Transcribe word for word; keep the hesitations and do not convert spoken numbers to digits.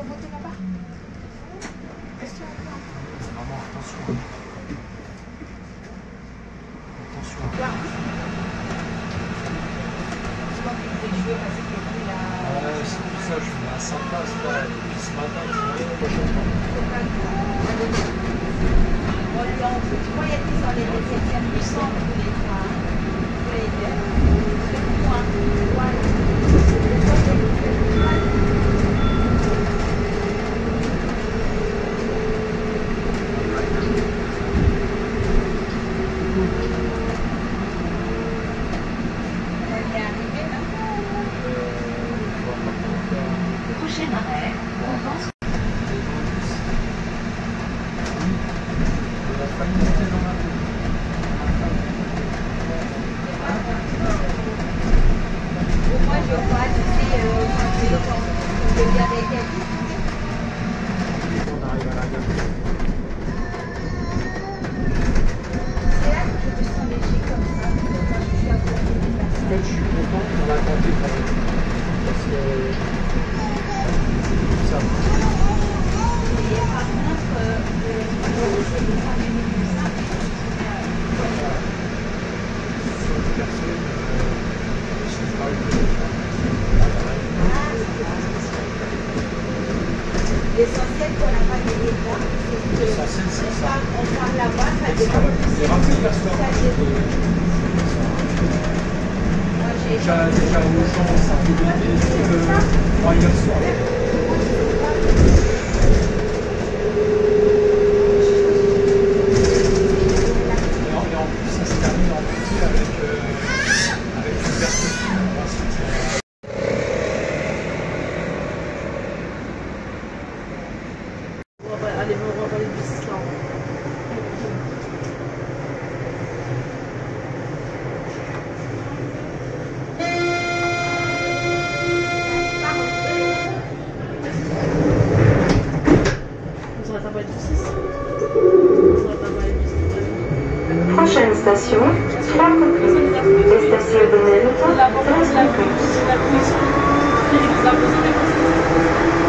remonter là-bas. Maman, attention. Attention. Euh, c'est pour ça que je mets à cent places là. Et puis ce matin, je suis allé prochain fois. Tu vois, il y a des gens, les deuxièmes du centre, les trois. Les deux. C'est moi. Prochain arrêt, on pense. Il a failli monter dans la rue. Moi, je vois, tu sais, quand je viens avec elle. On arrive à la gare. C'est là que je me sens léger comme ça, quand je suis à côté des En personnes. fait, je suis content qu'on a tenté quand même. Parce que c'est tout ça. Et par contre, euh, c'est des trois minutes plus ça. Sur une personne, euh, je sais pas où L'essentiel qu'on n'a pas gagné là, c'est L'essentiel, c'est qu'on ça. parle, on parle là-bas, ça c'est dépend. c'est rempli la soirée. Moi, j'ai Déjà, déjà aux gens, ça fait des euh, moi, hier soir. Et en, et en plus, ça se termine en beauté avec, euh, avec une personne. Allez, on va parler du six là. On s'arrête à parler du six. On s'arrête à parler du six. Prochaine station, Frankfurt. Estazione del La commission, la commission, la commission,